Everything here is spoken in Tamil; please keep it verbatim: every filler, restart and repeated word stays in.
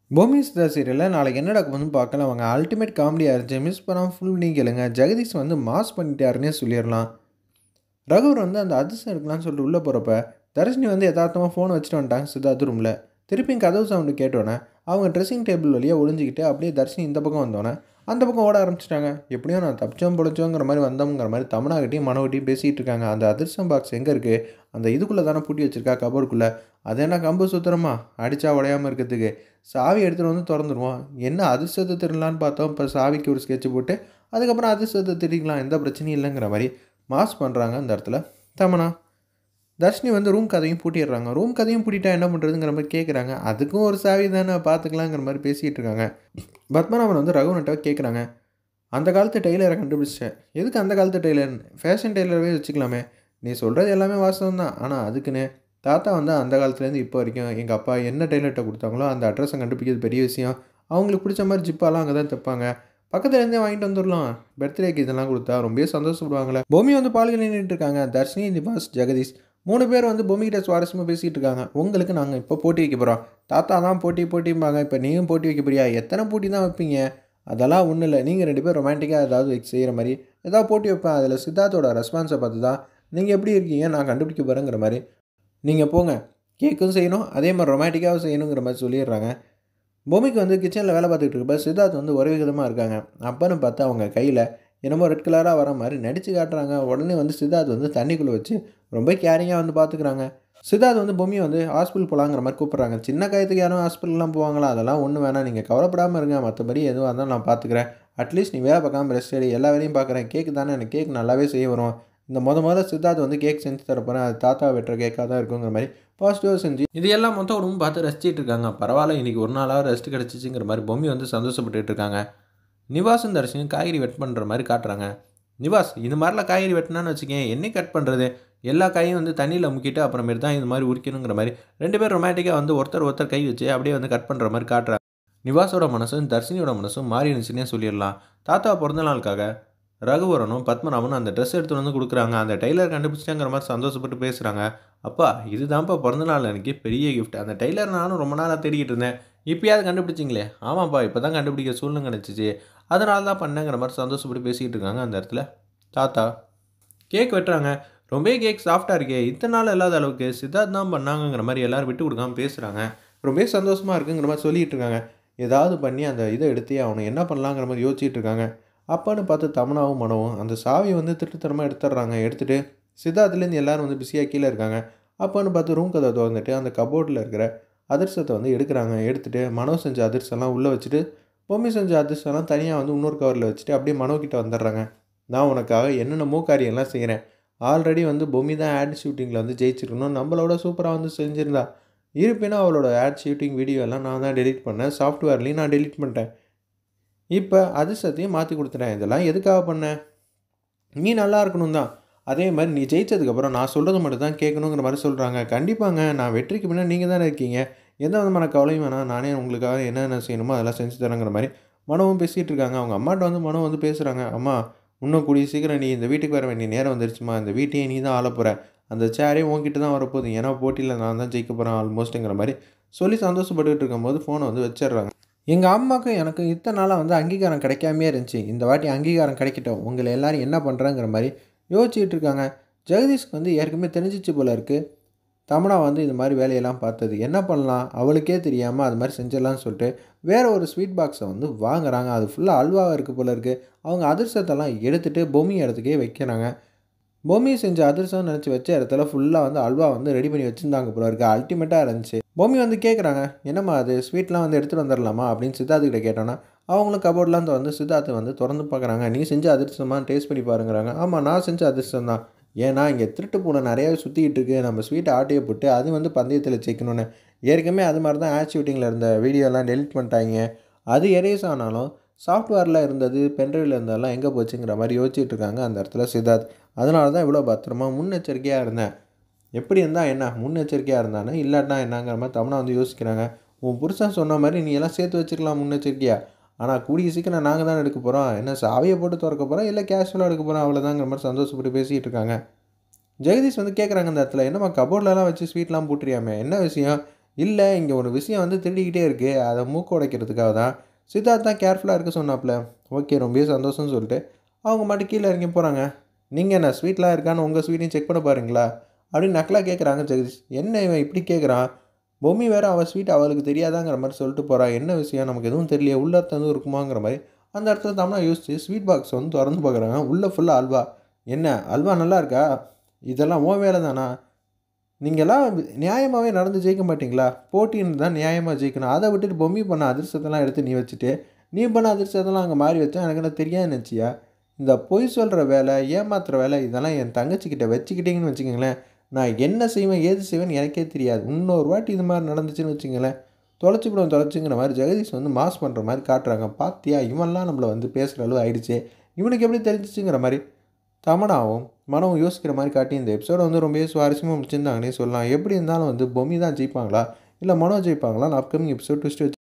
பூமி சிதா சீரியலில் நாளைக்கு என்ன நடக்குதுன்னு பார்க்கலாம் அவங்க. அல்டிமேட் காமெடியாக இருந்துச்சு. மிஸ் பண்ணாமல் ஃபுல் பண்ணி கேளுங்க. ஜெகதீஷ் வந்து மாஸ் பண்ணிட்டாருன்னே சொல்லிடலாம். ரகுவர் வந்து அந்த அதிர்ஷ்டம் எடுக்கலாம்னு சொல்லிட்டு உள்ளே போகிறப்ப தர்ஷினி வந்து யதார்த்தமாக ஃபோனை வச்சுட்டு வந்துட்டாங்க சித்தார்த் ரூமில். திருப்பியும் கதவு சவுண்டு கேட்டோன்னே அவங்க ட்ரெஸ்ஸிங் டேபிள் வழியாக ஒளிஞ்சிக்கிட்டு அப்படியே தர்ஷினி இந்த பக்கம் வந்தோன்னே அந்த பக்கம் ஓட ஆரம்பிச்சிட்டாங்க. எப்படியோ நான் தப்பிச்சோம் பொழைச்சோங்கிற மாதிரி வந்தோங்கிற மாதிரி தமனாகிட்டையும் மனோகிட்டையும் பேசிகிட்டு இருக்காங்க. அந்த அதிர்ஷ்டம் பாக்ஸ் எங்கே இருக்குது? அந்த இதுக்குள்ளே தானே பூட்டி வச்சிருக்கா, கபோர்டுக்குள்ளே. அது என்ன கம்பு சுத்திரமா அடித்தா உடையாமல் இருக்கிறதுக்கு? சாவி எடுத்துகிட்டு வந்து திறந்துருவோம். என்ன அதிர்ஷ்டத்தை திருடலான்னு பார்த்தோம். இப்போ சாவிக்கு ஒரு ஸ்கெட்ச் போட்டு அதுக்கப்புறம் அதிர்ஷ்டத்தை திருடிக்கலாம், எந்த பிரச்சனையும் இல்லைங்கிற மாதிரி மாஸ் பண்ணுறாங்க அந்த இடத்துல தமனா. தர்ஷினி வந்து ரூம் கதையும் பூட்டிடுறாங்க. ரூம் கதையும் பூட்டிட்டா என்ன பண்ணுறதுங்கிற மாதிரி கேட்குறாங்க. அதுக்கும் ஒரு சாவி தானே பார்த்துக்கலாங்கிற மாதிரி பேசிகிட்டு இருக்காங்க. பத்மநாபன் வந்து ரகுவன்ட்ட கேட்குறாங்க, அந்த காலத்து டெய்லரை கண்டுபிடிச்சேன். எதுக்கு அந்த காலத்து டெய்லர்? ஃபேஷன் டெய்லரவே வச்சுக்கலாமே. நீ சொல்கிறது எல்லாமே வாஸ்தவம் தான். ஆனால் அதுக்குன்னு தாத்தா வந்து அந்த காலத்துலேருந்து இப்போ வரைக்கும் எங்கள் அப்பா என்ன டெய்லர்கிட்ட கொடுத்தாங்களோ அந்த அட்ரஸை கண்டுபிடிக்கிறது பெரிய விஷயம். அவங்களுக்கு பிடிச்ச மாதிரி ஜிப்பாலாம் அங்கே தான் தைப்பாங்க. பக்கத்துலேருந்தே வாங்கிட்டு வந்துடலாம். பர்த்டேக்கு இதெல்லாம் கொடுத்தா ரொம்பவே சந்தோஷப்படுவாங்களே. பூமி வந்து பால்கள் நின்றுட்டு இருக்காங்க. தர்ஷினி, நிவாஸ், ஜெகதீஷ் மூணு பேர் வந்து பூமிகிட்ட சுவாரஸ்யமாக பேசிகிட்டு இருக்காங்க. உங்களுக்கு நாங்கள் இப்போ போட்டி வைக்க போகிறோம். தாத்தா தான் போட்டி போட்டிம்பாங்க. இப்போ நீயும் போட்டி வைக்க போறியா? எத்தனை போட்டி தான் வைப்பீங்க? அதெல்லாம் ஒன்றும் இல்லை. நீங்கள் ரெண்டு பேரும் ரொமான்டிக்காக ஏதாவது செய்கிற மாதிரி ஏதாவது போட்டி வைப்பேன். அதில் சித்தார்த்தோட ரெஸ்பான்ஸை பார்த்து தான் நீங்கள் எப்படி இருக்கீங்க நான் கண்டுபிடிக்க போகிறேங்கிற மாதிரி. நீங்கள் போங்க, கேக்கும் செய்யணும், அதே மாதிரி ரொமான்டிக்காகவும் செய்யணுங்கிற மாதிரி சொல்லிடுறாங்க. பூமிக்கு வந்து கிச்சனில் வேலை பார்த்துக்கிட்டு இருக்கப்ப சித்தார்த் வந்து ஒரே விதமாக இருக்காங்க. அப்பன்னு பார்த்து அவங்க கையில் என்னமோ ரெட் கலராக வர மாதிரி நடித்து காட்டுறாங்க. உடனே வந்து சித்தார்த் வந்து தண்ணிக்குள்ளே வச்சு ரொம்ப கேரிங்காக வந்து பார்த்துக்குறாங்க. சித்தார்த் வந்து பூமியை வந்து ஹாஸ்பிட்டல் போகலாங்கிற மாதிரி கூப்பிட்றாங்க. சின்ன காயத்துக்கு யாரும் ஹாஸ்பிட்டல்லாம் போவாங்களா? அதெல்லாம் ஒன்றும் வேணாம், நீங்கள் கவலைப்படாமல் இருங்க, மற்றபடி எதுவாக இருந்தாலும் நான் பார்த்துக்கிறேன். அட்லீஸ்ட் நீ வேலை பார்க்காம ரெஸ்ட் எடு, எல்லா வேலையும் பார்க்குறேன். கேக்கு தானே, எனக்கு கேக் நல்லாவே செய்ய வரும். இந்த முத முதல்ல சித்தார்த் வந்து கேக் செஞ்சு தரப்போகிறேன். அது தாத்தா வெட்டுற கேக்காக தான் இருக்குங்கிற மாதிரி பாசிட்டிவாக செஞ்சு இது எல்லாம் மொத்தம் உடம்பு பார்த்து ரசிச்சிட்டு இருக்காங்க. பரவாயில்ல, இன்றைக்கி ஒரு நாளாக ரெஸ்ட் கிடச்சிச்சிங்கிற மாதிரி பூமி வந்து சந்தோஷப்பட்டுட்டு இருக்காங்க. நிவாஸும் தர்ஷினியும் காய்கறி வெட் பண்ணுற மாதிரி காட்டுறாங்க. நிவாஸ், இது மாதிரிலாம் காய்கறி வெட்டினான்னு வச்சுக்கேன், என்ன கட் பண்ணுறது? எல்லா காயும் வந்து தண்ணியில் முக்கிட்டு அப்புறமேட்டு தான் இது மாதிரி உரிக்கணுங்கிற மாதிரி ரெண்டு பேர் ரொமான்டிக்காக வந்து ஒருத்தர் ஒருத்தர் கை வச்சு அப்படியே வந்து கட் பண்ணுற மாதிரி காட்டுறாங்க. நிவாஸோட மனசும் தர்ஷினியோட மனசும் மாறி இருந்துச்சுன்னே சொல்லிடலாம். தாத்தா பிறந்த நாளுக்காக ரகுவரனும் பத்மநாபனும் அந்த ட்ரெஸ் எடுத்துகிட்டு வந்து கொடுக்குறாங்க. அந்த டெய்லர் கண்டுபிடிச்சிட்டாங்கிற மாதிரி சந்தோஷப்பட்டு பேசுகிறாங்க. அப்பா, இதுதான்ப்பா பிறந்த நாள் எனக்கு பெரிய கிஃப்ட். அந்த டெய்லர் நானும் ரொம்ப நாளாக தேடிக்கிட்டு இருந்தேன். இப்போயாவது கண்டுபிடிச்சிங்களே? ஆமாப்பா, இப்போ தான் கண்டுபிடிக்க சூழ்நிலை கிடச்சிச்சு, அதனால தான் பண்ணேங்கிற மாதிரி சந்தோஷப்பட்டு பேசிக்கிட்டு இருக்காங்க. அந்த இடத்துல தாத்தா கேக் வெட்டுறாங்க. ரொம்பவே கேக் சாஃப்டாக இருக்கே, இத்தனை நாள் இல்லாத அளவுக்கு சித்தார்த் தான் பண்ணாங்கங்கிற மாதிரி எல்லோரும் விட்டு கொடுக்காமல் பேசுகிறாங்க. ரொம்பவே சந்தோஷமாக இருக்குங்கிற மாதிரி சொல்லிகிட்டு இருக்காங்க. ஏதாவது பண்ணி அந்த இதை எடுத்தே அவனை என்ன பண்ணலாங்கிற மாதிரி யோசிச்சுட்டு இருக்காங்க. அப்பான்னு பார்த்து தமனாவும் மனவும் அந்த சாவியை வந்து திருட்டுத்தனமாக எடுத்துடுறாங்க. எடுத்துகிட்டு சித்தார்த்துலேருந்து எல்லோரும் வந்து பிஸியாக கீழே இருக்காங்க. அப்பான்னு பார்த்து ரூம் கதை திறந்துட்டு அந்த கபோர்டில் இருக்கிற அதிர்ஷ்டத்தை வந்து எடுக்கிறாங்க. எடுத்துகிட்டு மனோ செஞ்ச அதிர்ஷ்டம்லாம் உள்ளே வச்சுட்டு பொம்மி செஞ்ச அதிர்ஷ்டம்லாம் தனியாக வந்து இன்னொரு கவரில் வச்சுட்டு அப்படியே மனோக்கிட்ட வந்துடுறாங்க. நான் உனக்காக என்னென்னமோ காரியம்லாம் செய்கிறேன். ஆல்ரெடி வந்து பொம்மி தான் ஆட் ஷூட்டிங்கில் வந்து ஜெயிச்சிருக்கணும், நம்மளோட சூப்பராக வந்து செஞ்சுருந்தா. இருப்பினும் அவளோட ஆட் ஷூட்டிங் வீடியோ எல்லாம் நான் தான் டெலிட் பண்ணேன், சாஃப்ட்வேர்லேயும் நான் டெலிட் பண்ணிட்டேன். இப்போ அதிர்ஷ்டத்தையும் மாற்றி கொடுத்துட்டேன். இதெல்லாம் எதுக்காக பண்ணேன்? நீ நல்லா இருக்கணும் தான். அதே மாதிரி நீ ஜெயிச்சதுக்கப்புறம் நான் சொல்கிறது மட்டும் தான் கேட்கணுங்கிற மாதிரி சொல்கிறாங்க. கண்டிப்பாங்க, நான் வெற்றிக்கு முன்னாடி நீங்கள் தானே இருக்கீங்க, எந்த விதமான கவலையும் வேணாம், நானே உங்களுக்காக என்னென்ன செய்யணுமோ அதெல்லாம் செஞ்சு தரேங்கிற மாதிரி மனவும் பேசிகிட்டு இருக்காங்க. அவங்க அம்மாட்ட வந்து மனோ வந்து பேசுகிறாங்க. அம்மா, இன்னும் கூடிய சீக்கிரம் நீ இந்த வீட்டுக்கு வர வேண்டிய நேரம் வந்துருச்சுமா. இந்த வீட்டையே நீ தான் ஆள போகிற, அந்த சேரே உங்ககிட்ட தான் வரப்போகுது, ஏன்னா போட்டியில் நான் தான் ஜெயிக்க போகிறேன் ஆல்மோஸ்ட்டுங்கிற மாதிரி சொல்லி சந்தோஷப்பட்டுக்கிட்டு இருக்கும்போது ஃபோனை வந்து வச்சிடுறாங்க. எங்கள் அம்மாவுக்கும் எனக்கு இத்தனை நாளாக வந்து அங்கீகாரம் கிடைக்காமே இருந்துச்சு, இந்த வாட்டி அங்கீகாரம் கிடைக்கட்டும், உங்களை எல்லோரும் என்ன பண்ணுறாங்கிற மாதிரி யோசிச்சுட்டு இருக்காங்க. ஜெகதீஷ்க்கு வந்து ஏற்கனவே தெரிஞ்சிச்சு போல இருக்குது, தமனா வந்து இது மாதிரி வேலையெல்லாம் பார்த்தது. என்ன பண்ணலாம், அவளுக்கே தெரியாமல் அது மாதிரி செஞ்சிடலான்னு சொல்லிட்டு வேறு ஒரு ஸ்வீட் பாக்ஸை வந்து வாங்குறாங்க. அது ஃபுல்லாக அல்வாவாக இருக்குது போல இருக்குது. அவங்க அதிர்ஷ்டத்தெல்லாம் எடுத்துகிட்டு பொம்மி இடத்துக்கே வைக்கிறாங்க. பொம்மி செஞ்ச அதிர்ஷ்டம் நினச்சி வச்ச இடத்துல ஃபுல்லாக வந்து அல்வா வந்து ரெடி பண்ணி வச்சுருந்தாங்க போல இருக்குது. அல்டிமேட்டாக இருந்துச்சு. பொம்மி வந்து கேட்குறாங்க, என்னம்மா அது ஸ்வீட்லாம் வந்து எடுத்துகிட்டு வந்துடலாமா அப்படின்னு சித்தார்த்துக்கிட்ட கேட்டோன்னா அவங்களும் கபோர்ட்லாம் வந்து சித்தார்த்தை வந்து திறந்து பார்க்குறாங்க. நீ செஞ்ச அதிர்ஷ்டமாக டேஸ்ட் பண்ணி பாருங்கிறாங்க. ஆமாம், நான் செஞ்ச அதிர்ஷ்டம் தான். ஏன்னா இங்கே திருட்டு பூனை நிறையாவே சுற்றிக்கிட்டு இருக்குது, நம்ம ஸ்வீட்டை ஆட்டையை போட்டு அது வந்து பந்தயத்தில் ஜெயிக்கணும்னு. ஏற்கனவே அது மாதிரி தான் ஆட் ஷூட்டிங்கில் இருந்த வீடியோலாம் டெலிட் பண்ணிட்டாங்க. அது எரேஸ் ஆனாலும் சாஃப்ட்வேரில் இருந்தது பென்ட்ரைவில் இருந்ததெல்லாம் எங்கே போச்சுங்கிற மாதிரி யோசிச்சுட்டு இருக்காங்க அந்த இடத்துல சித்தார்த். அதனால தான் இவ்வளோ பத்திரமா முன்னெச்சரிக்கையாக இருந்தேன். எப்படி இருந்தால் என்ன, முன்னெச்சரிக்கையாக இருந்தானே, இல்லாட்டினா என்னங்கிற மாதிரி தமனா வந்து யோசிக்கிறாங்க. உன் புருஷன் சொன்ன மாதிரி நீ எல்லாம் சேர்த்து வச்சுருக்கலாம் முன்னெச்சரிக்கையாக, ஆனால் கூடிய சீக்கிரம் நாங்கள் தான் எடுக்க போகிறோம், என்ன சாவியை போட்டு திறக்க போகிறோம் இல்லை கேஷுவலாக எடுக்க போகிறோம், அவ்வளோதாங்கிற மாதிரி சந்தோஷப்பட்டு பேசிகிட்டு இருக்காங்க. ஜெகதீஷ் வந்து கேட்குறாங்க அந்த இடத்துல, என்னம்மா கபோர்ட்லலாம் வச்சு ஸ்வீட்லாம் போட்டுறியாமே, என்ன விஷயம், இல்லை இங்கே ஒரு விஷயம் வந்து திருடிக்கிட்டே இருக்குது, அதை மூக்க உடைக்கிறதுக்காக தான். சித்தார்த் தான் கேர்ஃபுல்லாக இருக்க சொன்னாப்புல. ஓகே ரொம்பவே சந்தோஷம்னு சொல்லிட்டு அவங்க மட்டும் கீழே இறங்கி போகிறாங்க. நீங்கள் என்ன ஸ்வீட்லாம் இருக்கான்னு உங்கள் ஸ்வீட்டையும் செக் பண்ண பாருங்களா அப்படின்னு நக்கலாக கேட்குறாங்க ஜெகதீஷ். என்ன இவன் இப்படி கேட்குறான், பொம்மி வேறு அவள் ஸ்வீட் அவளுக்கு தெரியாதாங்கிற மாதிரி சொல்லிட்டு போகிறா. என்ன விஷயம் நமக்கு எதுவும் தெரியலையே, உள்ள அர்த்தம் எதுவும் இருக்குமாங்கிற மாதிரி அந்த இடத்துல தம்னா யோசிச்சு ஸ்வீட் பாக்ஸ் வந்து திறந்து பார்க்குறாங்க. உள்ளே ஃபுல்லாக அல்வா. என்ன அல்வா நல்லா இருக்கா, இதெல்லாம் ஓ வேலை தானா, நீங்கள்லாம் நியாயமாகவே நடந்து ஜெயிக்க மாட்டிங்களா, போட்டின்னு தான் நியாயமாக ஜெயிக்கணும், அதை விட்டுட்டு பொம்மி பண்ண அதிர்ஷ்டத்தெல்லாம் எடுத்து நீ வச்சுட்டு நீ பண்ண அதிர்ஷ்டத்தெல்லாம் அங்கே மாறி வச்சா எனக்கு என்ன தெரியாது நினச்சியா, இந்த பொய் சொல்கிற வேலை ஏமாத்துகிற வேலை இதெல்லாம் என் தங்கச்சிக்கிட்ட வச்சுக்கிட்டிங்கன்னு வச்சுக்கோங்களேன், நான் என்ன செய்வேன் ஏது செய்வேன்னு எனக்கே தெரியாது, இன்னொரு வாட்டி இது மாதிரி நடந்துச்சுன்னு வச்சுங்களேன் தொலைச்சி விடுவோம் தொலைச்சிங்கிற மாதிரி ஜெகதீஷ் வந்து மாஸ் பண்ணுற மாதிரி காட்டுறாங்க. பார்த்தியா இவன்லாம் நம்மளை வந்து பேசுகிற அளவு ஆயிடுச்சு, இவனுக்கு எப்படி தெரிஞ்சிச்சுங்கிற மாதிரி தமனாவும் மனவும் யோசிக்கிற மாதிரி காட்டி இந்த எபிசோட வந்து ரொம்பவே சுவாரஸ்யமாக முடிச்சிருந்தாங்கன்னே சொல்லலாம். எப்படி இருந்தாலும் வந்து பொம்மி தான் ஜெயிப்பாங்களா இல்லை மனோ ஜெயிப்பாங்களா, அப்கமிங் எபிசோட் ட்விஸ்ட்